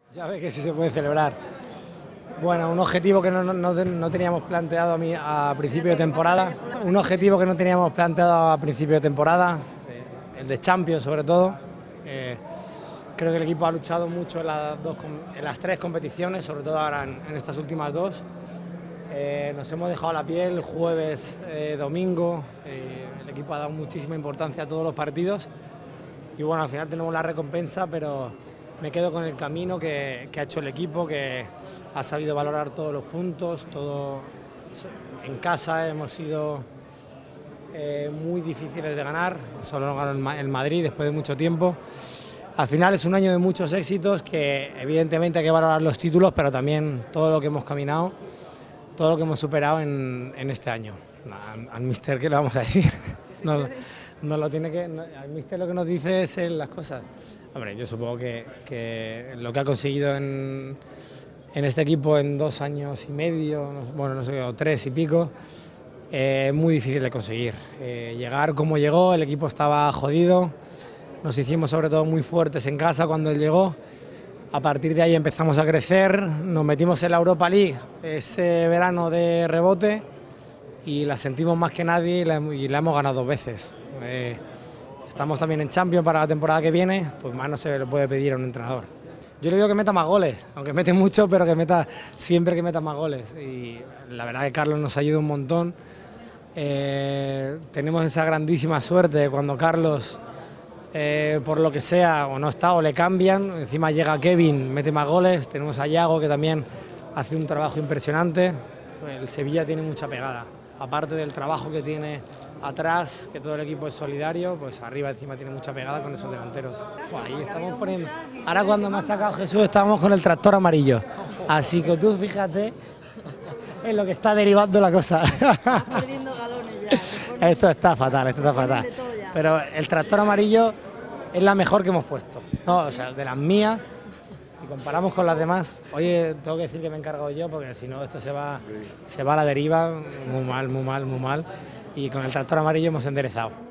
Ya ves que sí se puede celebrar. Bueno, un objetivo que no teníamos planteado a principio de temporada. Un objetivo que no teníamos planteado a principio de temporada, el de Champions sobre todo. Creo que el equipo ha luchado mucho en las tres competiciones, sobre todo ahora en estas últimas dos. Nos hemos dejado la piel jueves, domingo. El equipo ha dado muchísima importancia a todos los partidos. Y bueno, al final tenemos la recompensa, pero me quedo con el camino que ha hecho el equipo, que ha sabido valorar todos los puntos, todo. En casa hemos sido muy difíciles de ganar, solo ganó el Madrid después de mucho tiempo. Al final es un año de muchos éxitos, que evidentemente hay que valorar los títulos, pero también todo lo que hemos caminado, todo lo que hemos superado en este año. Al míster, ¿qué le vamos a decir? Al míster lo que nos dice es las cosas. Hombre, yo supongo que lo que ha conseguido en este equipo en 2 años y medio, bueno, no sé, o 3 y pico, es muy difícil de conseguir. Llegar como llegó, el equipo estaba jodido, nos hicimos sobre todo muy fuertes en casa cuando él llegó. A partir de ahí empezamos a crecer, nos metimos en la Europa League ese verano de rebote y la sentimos más que nadie y la hemos ganado 2 veces. Estamos también en Champions para la temporada que viene, pues más no se le puede pedir a un entrenador. Yo le digo que meta más goles, aunque mete mucho, pero que meta siempre que meta más goles. Y la verdad que Carlos nos ayuda un montón. Tenemos esa grandísima suerte de cuando Carlos, por lo que sea, o no está o le cambian, encima llega Kevin, mete más goles. Tenemos a Yago, que también hace un trabajo impresionante. El Sevilla tiene mucha pegada, aparte del trabajo que tiene atrás, que todo el equipo es solidario, pues arriba encima tiene mucha pegada con esos delanteros. Ahí estamos poniendo. Ahora cuando me ha sacado Jesús estábamos con el tractor amarillo. Así que tú fíjate en lo que está derivando la cosa. Perdiendo galones ya. Esto está fatal, esto está fatal. Pero el tractor amarillo es la mejor que hemos puesto. No, o sea, de las mías, si comparamos con las demás, oye, tengo que decir que me he encargado yo, porque si no esto se va a la deriva, muy mal, muy mal, muy mal. Y con el tractor amarillo hemos enderezado.